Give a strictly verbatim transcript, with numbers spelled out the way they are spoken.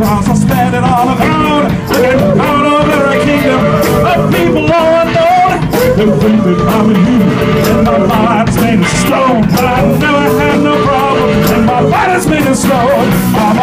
while I spend it all alone, looking out over a kingdom of people all unknown. They think that I'm a human and my mind's made of stone, but I never had no problem and my body's made of stone. I'm